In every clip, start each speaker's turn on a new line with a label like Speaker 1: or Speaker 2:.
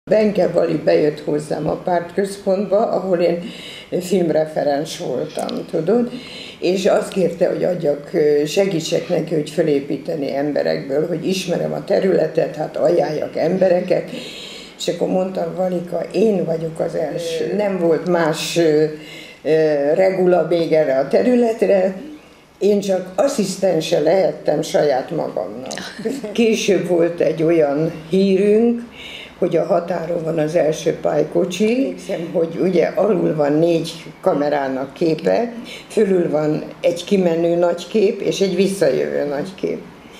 Speaker 1: Benke Vali bejött hozzám a pártközpontba, ahol én filmreferens voltam, tudod? És azt kérte, hogy segítsek neki, hogy fölépíteni emberekből, hogy ismerem a területet, hát ajánljak embereket. És akkor mondtam, Valika, én vagyok az első. Nem volt más regula még erre a területre, én csak asszisztense lehettem saját magamnak. Később volt egy olyan hírünk, hogy a határon van az első pálykocsi, hogy ugye alul van 4 kamerának képe, fölül van egy kimenő nagy kép és egy visszajövő nagy kép.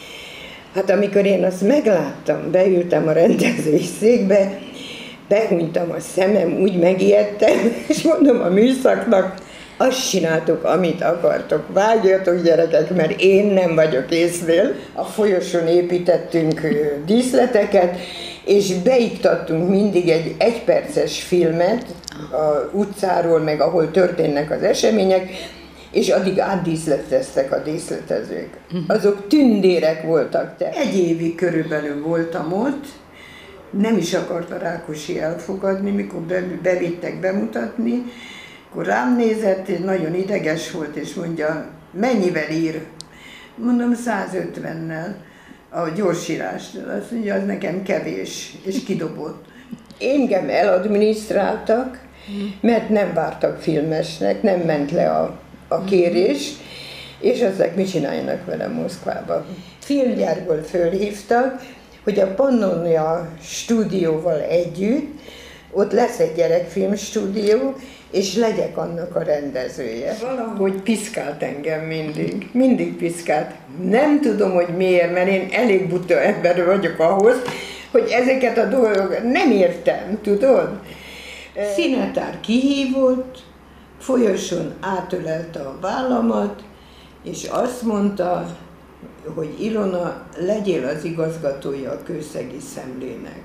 Speaker 1: Hát amikor én azt megláttam, beültem a rendezői székbe, behunytam a szemem, úgy megijedtem, és mondom a műszaknak, azt csináltok, amit akartok, vágjatok gyerekek, mert én nem vagyok észnél. A folyosón építettünk díszleteket, és beiktattunk mindig egy 1 perces filmet az utcáról, meg ahol történnek az események, és addig átdíszleteztek a díszletezők. Azok tündérek voltak. 1 évig körülbelül voltam ott, nem is akarta Rákosi elfogadni, mikor bevittek bemutatni, akkor rám nézett, nagyon ideges volt, és mondja, mennyivel ír? Mondom, 150-nel a gyorsírást. Azt mondja, az nekem kevés, és kidobott. Engem eladminisztráltak, mert nem vártak filmesnek, nem ment le a kérés, és aztán mit csináljanak velem Moszkvába. Filmgyárból fölhívtak, hogy a Pannonia stúdióval együtt, ott lesz egy gyerekfilmstúdió, és legyek annak a rendezője. Valahogy piszkált engem mindig piszkált. Nem tudom, hogy miért, mert én elég buta ember vagyok ahhoz, hogy ezeket a dolgokat nem értem, tudod? Színetár kihívott, folyosón átölelte a vállamat, és azt mondta, hogy Ilona, legyél az igazgatója a Kőszegi Szemlének.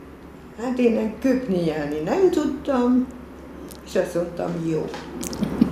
Speaker 1: Hát én köpni-nyelni nem tudtam, és azt mondtam, jó.